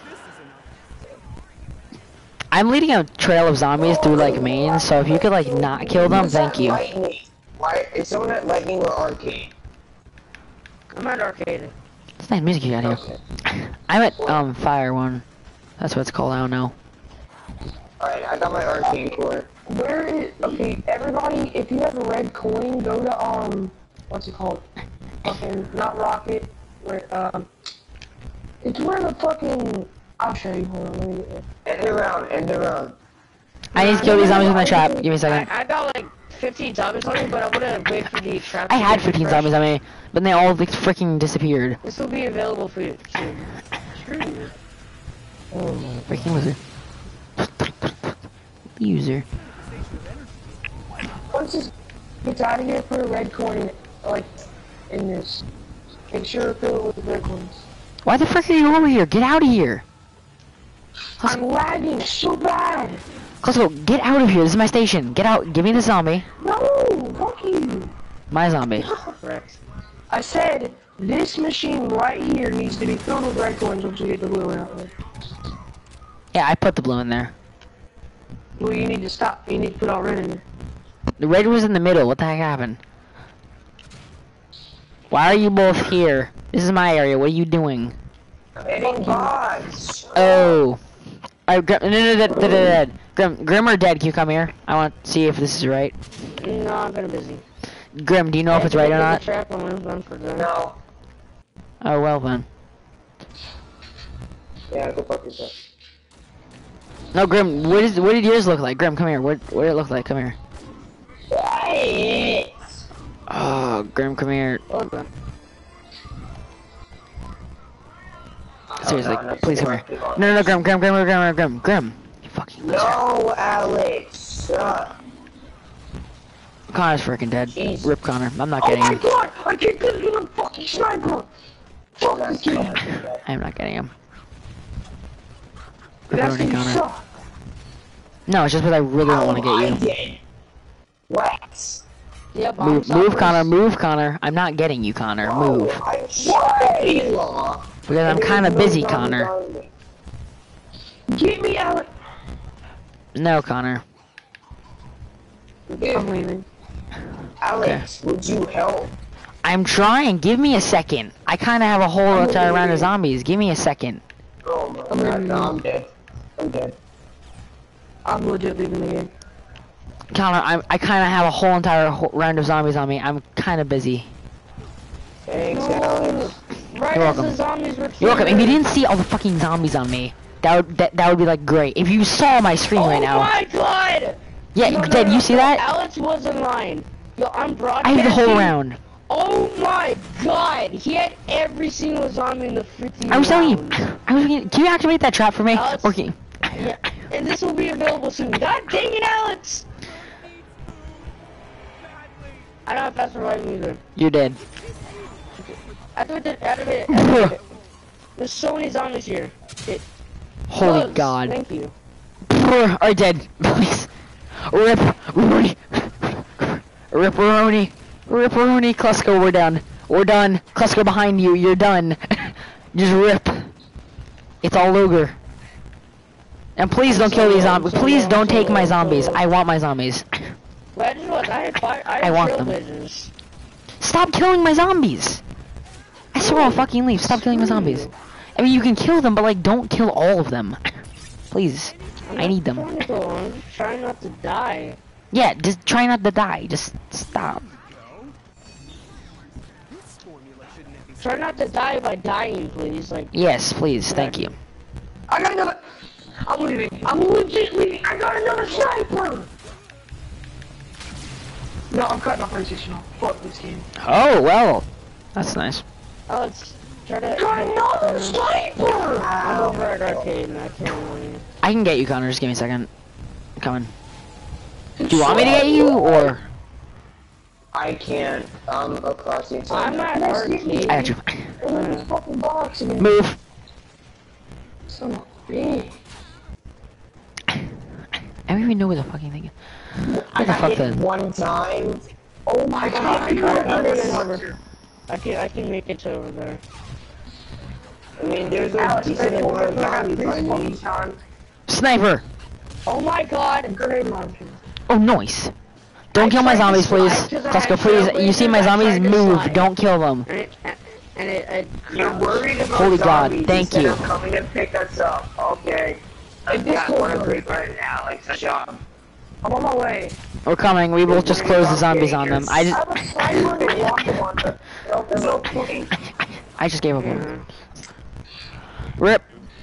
I'm leading a trail of zombies through like Maine, so if you could like not kill them, thank you. Why is someone at Lightning or Arcade? I'm at arcade. It's nice music you got here. I'm at Fire One. That's what it's called. I don't know. Alright, I got my arcade core. Where is, okay, everybody, if you have a red coin, go to, what's it called? Fucking, not Rocket, where, it's where the fucking, I'll show you, hold on, let me get it. End around. I need to kill these zombies in my trap. Give me a second. I got like 15 zombies on me, but I wouldn't wait for the trap. I had 15 zombies on me, but they all like freaking disappeared. This will be available for you soon. Screw you. Oh my freaking loser. User. Once this gets out of here, put a red coin, like, in this. Make sure to fill it with red coins. Why the frick are you over here? Get out of here. I'm lagging so bad! Klesko, get out of here. This is my station. Get out. Give me the zombie. No! Fuck you! My zombie. Correct. I said, this machine right here needs to be filled with red coins once we get the blue one out there. Yeah, I put the blue in there. Well, you need to stop. You need to put all red in there. The red was in the middle. What the heck happened? Why are you both here? This is my area. What are you doing? Hitting bots. Oh. No. Grim or Dead, can you come here? I want to see if this is right. No, I'm kinda busy. Grim, do you know if it's right or not? Trap, I'm gonna run for them. No. Oh, well then. Yeah, go fuck yourself. No, Grim, what did yours look like? Grim, come here. What did it look like? Come here. Oh, Grim, come here. Seriously, please come here. No, Grim. You fucking loser. No, Alex. Connor's freaking dead. Jeez. Rip Connor. I'm not Oh getting my him. god! I can't get him a fucking sniper! Fuck this kid! I'm not getting him. That's Ripperoni gonna Connor. suck! No, it's just because I really don't want to get you. What? Yep, Move, Connor. I'm not getting you, Connor. Move. Why? Because I'm kind of busy, Connor. Get me out! No, Connor. I'm leaving. Alex, would you help? I'm trying. Give me a second. I kind of have a whole entire round of zombies. Give me a second. Oh my god, no, I'm dead. I'm dead. I'm legit leaving the game. Connor, I kind of have a whole entire round of zombies on me. I'm kind of busy. Thanks, Alex. Right You're as welcome. the zombies were You're welcome. If you didn't see all the fucking zombies on me, that would be like great. If you saw my screen right now. Oh my god! Yeah, Dad, you see that? Alex was in line. Yo, I'm I broadcasting. have the whole round. Oh my god! He had every single zombie in the freaking I was telling you. round. Can you activate that trap for me? Alex. Okay. Yeah, and this will be available soon. God dang it, Alex! I don't have fast revive either. You're dead. Activate it. There's so many zombies here. Holy Close. God. Thank you. Alright, dead. Please. Ripperoni. Klesko, we're done. We're done. Klesko behind you. You're done. Just rip. It's all ogre. And please don't kill these zombies. Please don't take my zombies. I want my zombies. I just want, I want them. Visions. Stop killing my zombies! I swear I'll fucking leave. Stop killing my zombies. I mean, you can kill them, but like, don't kill all of them. Please. I need them. I'm trying not to die. Yeah, just try not to die. Just stop. Try not to die by dying, please. Like. Yes, please. Thank you. I got another. I'm leaving. I'm legit leaving. I got another sniper. No, I'm cutting off PlayStation. Fuck this game. Oh well, that's nice. Oh, let's try to. Got another sniper. I'm over at arcade and I can't win. I can get you, Connor. Just give me a second. I'm coming. Do you want me to get you, or? I can't. Across the entire I'm map. not arcade. I got you. This fucking box again. Move. Son of a bitch. I don't even know where the fucking thing is. I Where the got fuck hit then? one time. Oh my god. I can make it to over there. I mean, there's a Alex, decent amount of zombies this by fucking me. time. Sniper. Oh my god! Grenade launcher. Oh, nice. Don't kill my zombies, please. Klesko, please. You see my zombies? Move. Don't kill them. And it You're worried about Holy God, zombies thank instead you. of coming to pick us up. Okay. I've got one of them right now, like the job. I'm on my way. We're coming. We will just close the zombies on them. I have a sniper and a rocket launcher. I just gave up on them. Rip.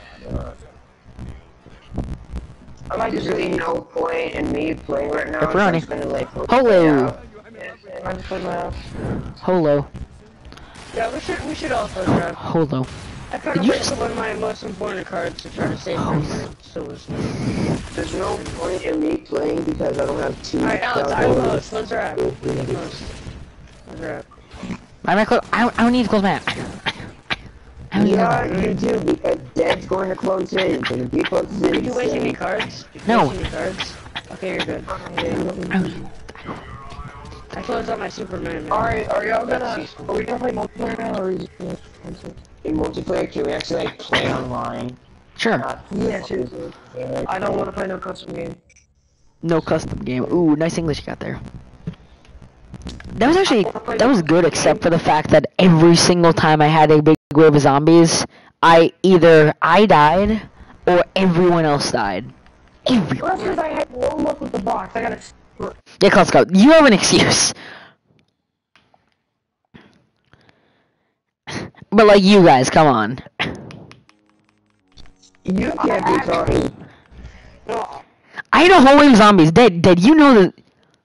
There's really no point in me playing right now. Pepperoni. I'm just gonna, like, Hello. I just put my house. Holo. Yeah, we should also try. Holo. I tried to Did you wait just- for one of my most important cards to try to save Oh. my so it's There's no point in me playing because I don't have two. Alright, Alex, I'm close. Let's wrap. Let's wrap. I don't need to close my app. I don't need Yeah, to. you do, because Dad's going to close his, and if he closes Did you his, waste any cards? Did you No. waste any cards? Okay, you're good. I closed out my Superman. Alright, are we gonna play multiplayer now, or is it in multiplayer, can we actually, like, play online? Sure. Yeah, seriously. I don't want to play no custom game. No custom game. Ooh, nice English you got there. That was actually, that was good except for the fact that every single time I had a big wave of zombies, either I died or everyone else died. Well, that's because I had warm up with the box. I gotta. Yeah, Klesko, you have an excuse. But like you guys, come on. You can't be talking. No, I had a whole wave of zombies. Did you know that?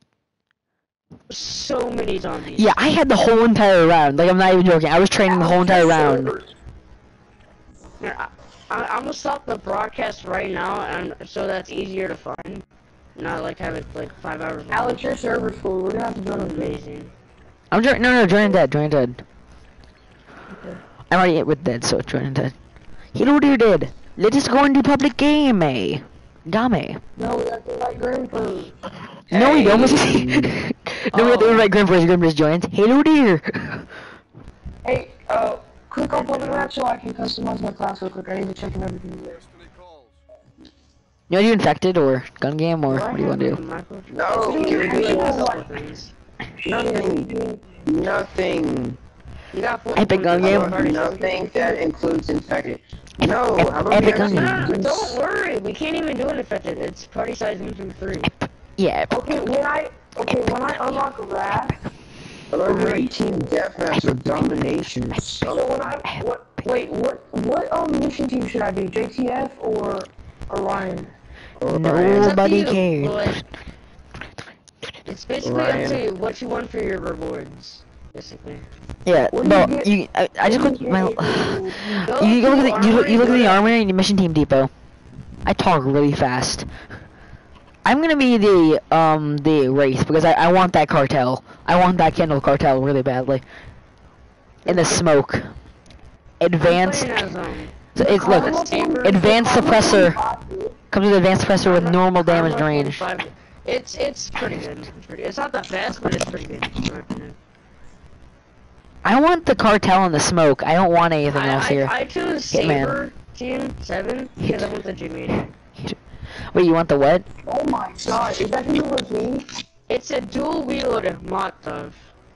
so many zombies. Yeah, I had the whole entire round. Like, I'm not even joking. I was training the whole entire round. Here, I'm gonna stop the broadcast right now, and so that's easier to find. Not like have it like 5 hours long. Alex, your server's full. We're gonna have to join on Amazing. I'm no, join dead, join dead. I'm already with dead, so join dead. Hello dear dead. Let us go into public game, eh? Game. No, we have to like grandpa. No, we don't. No, we have to invite Grim first. Grim just joined. Hello dear. Hey, click on public map so I can customize my class real quick. I need to check and everything. You want to do infected or gun game or what do you want to do? No, you're doing nothing. You got Epic gun game? Nothing that includes infected. No, how about Epic we gun actually game. do Don't worry, we can't even do it infected. It's party size 1 through 3. Yeah. Okay, when I unlock Wrath, Alright, team deathmatch or domination. so what mission team should I be? JTF or Orion? Nobody It's up to you, cares. It's basically up to you what you want for your rewards, basically. Yeah, What do no, you get? I just clicked my. Go You look to at the you look at the armory, armor and your mission team depot. I talk really fast. I'm gonna be the Wraith because I want that cartel. I want that Kindle cartel really badly. In the smoke. Advanced. So it's look. Advanced suppressor. Comes with advanced suppressor with normal damage and range. It's pretty good. It's not the best, but it's pretty good. in my opinion. I want the cartel and the smoke. I don't want anything else here. I choose Hitman. Saber Team 7 because I want the Jimmy. Wait, you want the what? Oh my god, is that you with me? It's a dual wield Molotov.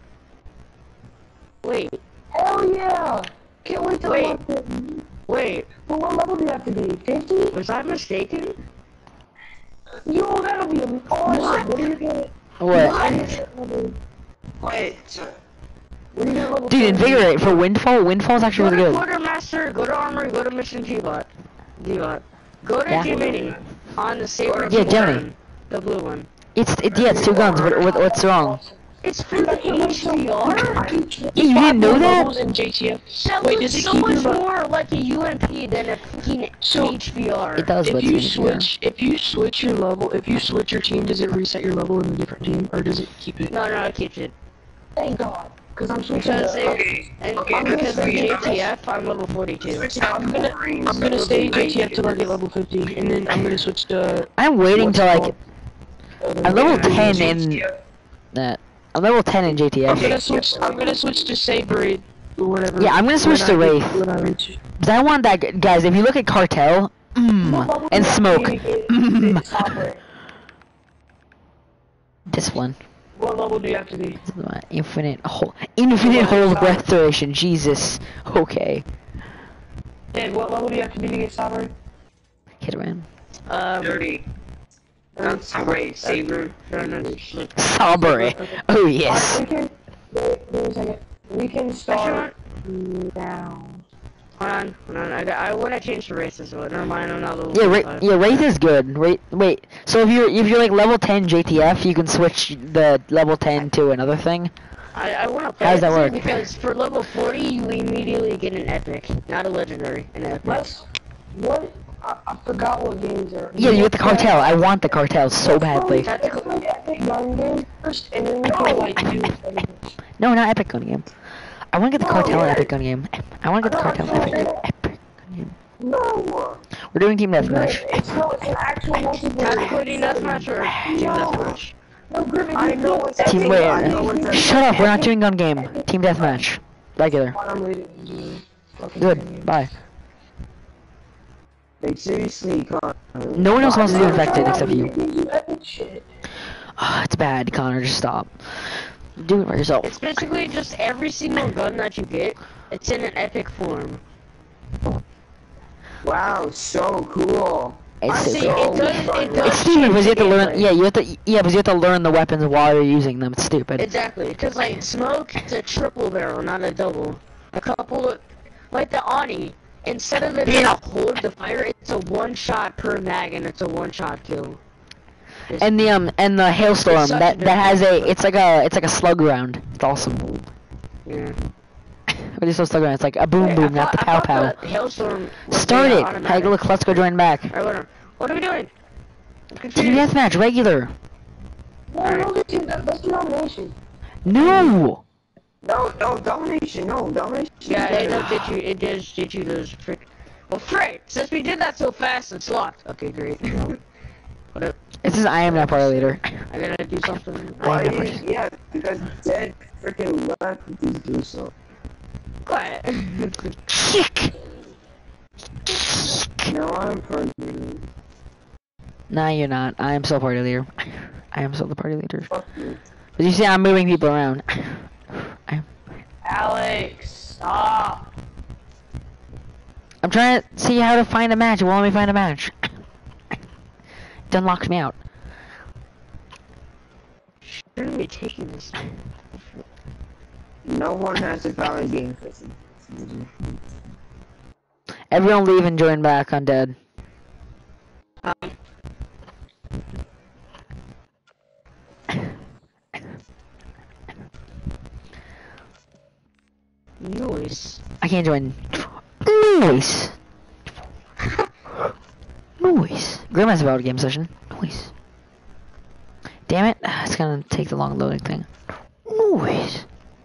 Wait, Hell yeah! Can't wait till Wait. I unlock it. wait, But what level do you have to be? 50? was I mistaken? Yo, that'll be awesome! What are you gonna... What? Wait. What are you gonna level Dude, 30? invigorate for Windfall. Windfall's actually Go really to good. Quartermaster, go to Armory, go to Mission G-Bot. G-Bot. Go to Yeah. Gemini on the Saber Yeah, Two Gemini. one, the blue one. Yeah, it's two guns. What's wrong? It's for the HVR? Yeah, you didn't know that? Levels in JTF. That Wait, looks does it so keep much your more like a UMP than a fucking HVR. It does, but If you it's easier. if you switch your level, if you switch your team, does it reset your level in a different team, or does it keep it? No, it keeps it. Thank God, because I'm switching. Because Okay. because of JTF, I'm level 42. I'm gonna stay JTF till I get level 50, and then I'm gonna switch to. I'm waiting what's till it like called? I'm level 10 in that. I'm level 10 in JTF. I'm gonna switch to Saber or whatever. Yeah, I'm gonna switch to Wraith. When I reach. Cause I want that, guys. If you look at Cartel, and Smoke, this one, What level do you have to be? infinite hold restoration. Jesus. Okay. Ed, what level do you have to be to get Saber? Hit around. 30. That's great, Saber. Sabre. Oh yes. We can. Wait a second. We can start now. Hold on. I want to change the races. So never mind. I'm not level Yeah, 45. Wraith is good. Wait. So if you're like level 10 JTF, you can switch the level 10 to another thing. I want to play How does that it work? because for level 40, you immediately get an epic, not a legendary, an epic. What? I forgot what games are. Yeah, you get the Cartel. I want the Cartel so badly. Let's play Epic Gun Game first, and then we can like do everything. No, not Epic Gun Game. I want to get the Cartel in Epic Gun Game. I want to get the Cartel in Epic Gun Game. No! We're doing team deathmatch. It's an actual multiplayer. Including deathmatch or team deathmatch? No, Griffin, I know it's Team Epic. Shut up. We're not doing gun game. Team deathmatch. Regular. I'm leaving. Good. Bye. Like, seriously, Connor. No one else wants to do infected except you. Epic shit. Oh, it's bad, Connor. Just stop. Do it by yourself. It's basically just every single gun that you get, it's in an epic form. Wow, so cool. It's See, stupid. it does It's stupid because you have to learn. gameplay. Yeah, because you have to learn the weapons while you're using them. It's stupid. Exactly, because like smoke, it's a triple barrel, not a double. A couple of, like the Ani, instead of it being a hold the fire, it's a one shot per mag and it's a one shot kill. And the hailstorm It's such that a has difference. it's like a slug round. It's awesome. Yeah. What is so slug round? It's like a boom boom, not the pow pow. Hailstorm. Start it. Hey, look, let's go join back. Alright, what are we doing? I'm Team confused. deathmatch, regular. No, let's do nomination. No. No, domination, no, domination. Yeah, it does get you those frick. Well, frick! Since we did that so fast, it's locked. Okay, great. What up? It says I am not party leader. I gotta do something. Why? Yeah, because Dead freaking left to do so. Quiet. Kick. No, I'm party. Nah, you're not. I am still party leader. I am still the party leader. Fuck you. But you see, I'm moving people around. Alex, stop. I'm trying to see how to find a match. It won't let me find a match. It unlocks me out. Shouldn't be taking this. No one has a valid game for this. Everyone leave and join back on Dead. Noise. I can't join. Noise. Noise. Grandma's about a game session. Noise. Damn it. It's gonna take the long loading thing. Noise.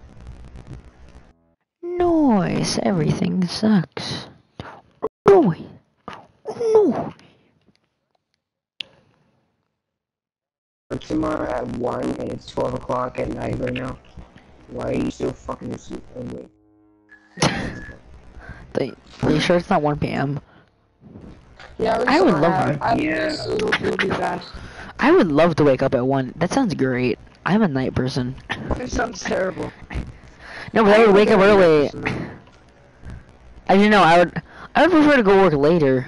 Noise. Everything sucks. Noise. Noise. Tomorrow at 1 and it's 12 o'clock at night right now. Why are you still fucking asleep? Anyway. Are you sure it's not 1 p.m.? Yeah, at least I would on love that. that. Yeah. It'll be fast. I would love to wake up at 1. That sounds great. I'm a night person. It sounds terrible. No, but I would wake up early. Personally. I don't know. I would prefer to go work later.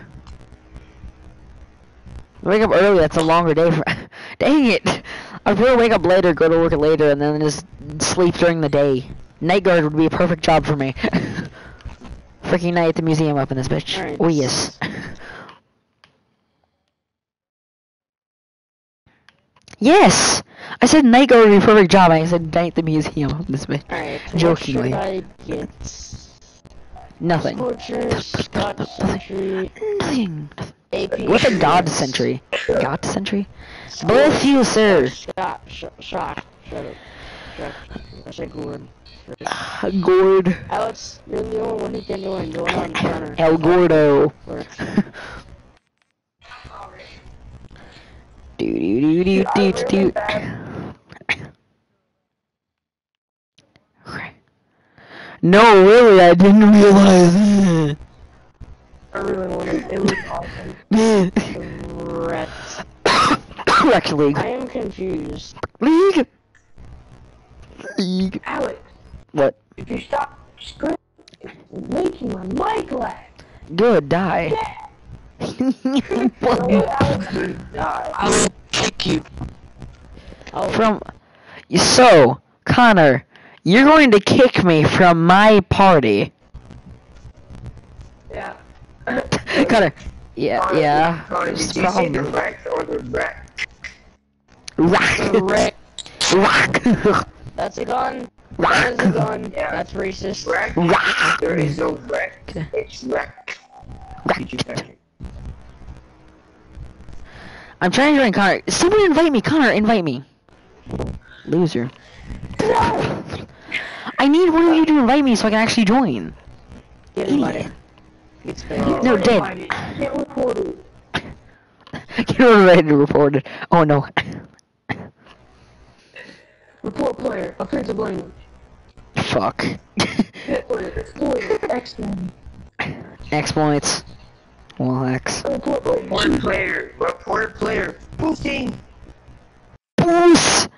Wake up early. That's a longer day. For dang it! I'd prefer to wake up later, go to work later, and then just sleep during the day. Night guard would be a perfect job for me. Freaking night at the museum up in this bitch. Right. Oh yes. Yes! I said night guard would be a perfect job. I said night at the museum up in this bitch. Alright, Jokingly. what should I get? Nothing. Torture, Scotch Century, Nothing. AP. What's a god century? God century? Bless you, sir. Shock. Shut up. I said Gord. Gord. Alex, you're the only one who can join. Go on Connor. El Gordo. Do. No, really, I didn't realize. I really want it. It looks awesome. Ret. Correct league. I am confused. League. Alex, What? if you stop screaming, it's making my mic lag. Good, die. Alex, I will kick you. From so, Connor, you're going to kick me from my party. Yeah. Connor. Yeah. Connor, What's did the you say the problem? wreck or the wreck? Rock. Rock. That's a gun. That is a gun. Yeah. That's racist. Wreck? Rock. There is no wreck. It's wreck. Did you catch it? I'm trying to join Connor. Somebody invite me. Connor, invite me. Loser. I need one of you to invite me so I can actually join. Get Idiot. invited. Get spared. No, dead. Get recorded. You're ready to report it. Oh no. Report player. Offensive language. Fuck. Hitler. Exploiter. X-Men. Exploits. Well, X. Report player. Report player. Boosting. Boost!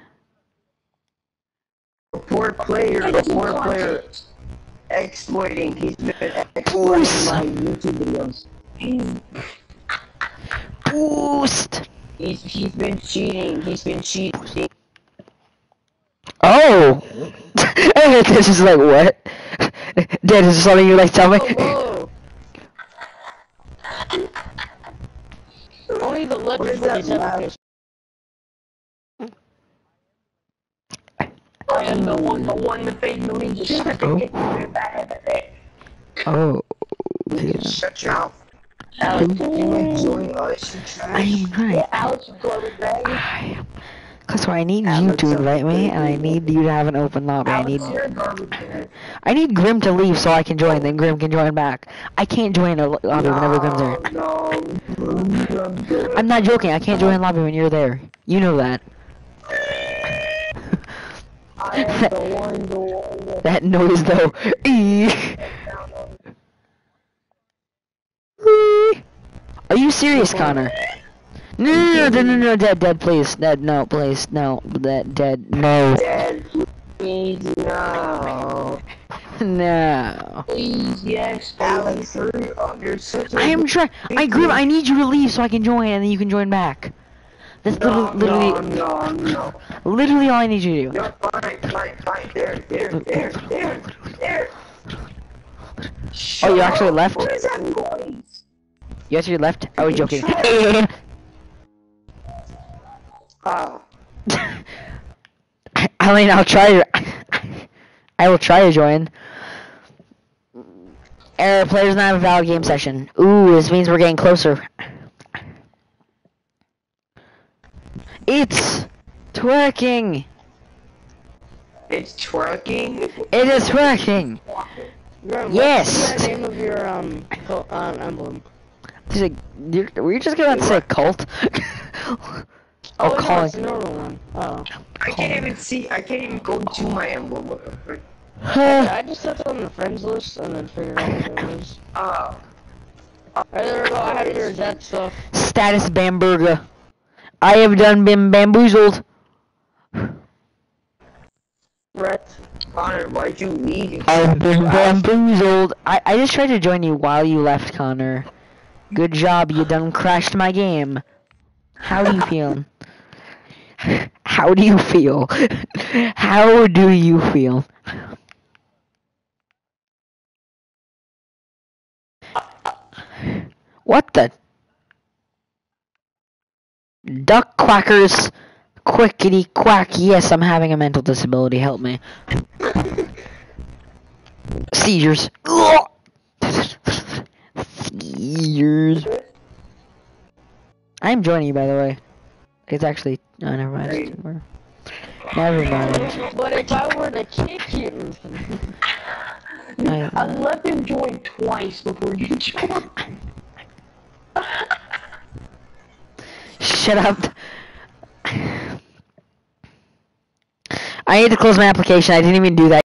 Report player. Exploiting. He's been exploiting my YouTube videos. Boost! He's been cheating. Oh! This is like, what? Dad, is this something you like tell me? Whoa. Only the leopards with these epic. I am the one that fade the lead. Oh. Yeah. Shut your mouth. Alex, you enjoy us. I am right. Alex, bag. Cause I need you to invite me, and I need you to have an open lobby. I need Grim to leave so I can join, then Grim can join back. I can't join a lobby whenever Grim's there. I'm not joking, I can't join a lobby when you're there. You know that. That noise though. Are you serious, Connor? No, dead, please. Dead, no, please, no, dead, no. Dad, please, no. No. Please, yes. Alex, you're such a... I am trying. Grim, I need you to leave so I can join, and then you can join back. That's literally all I need you to do. No, fine, there. Oh, you actually left? What is that noise? You actually left? I was joking. Oh. I mean, I will try to join. Error, players not have a valid game session. Ooh, this means we're getting closer. It's twerking. It's twerking? It is twerking. Yes. What's the name of your emblem? Were you just gonna say cult? Oh, no, calling. it's a normal one. Oh. I can't even go to my emblem. What the frick? I just set it on the friends list and then figured out what it was. Oh. There we go, I have your that stuff. Status Bamberga. I have done been bamboozled. Brett. Connor, why'd you leave? I've been bamboozled. I just tried to join you while you left, Connor. Good job, you done crashed my game. How do you feel? How do you feel? How do you feel? What the? Duck quackers. Quickity quack. Yes, I'm having a mental disability. Help me. Seizures. Seizures. I'm joining you, by the way. It's actually... Oh, never mind. Never mind. But if I were to kick you... I let them join twice before you joined. Shut up. I need to close my application. I didn't even do that.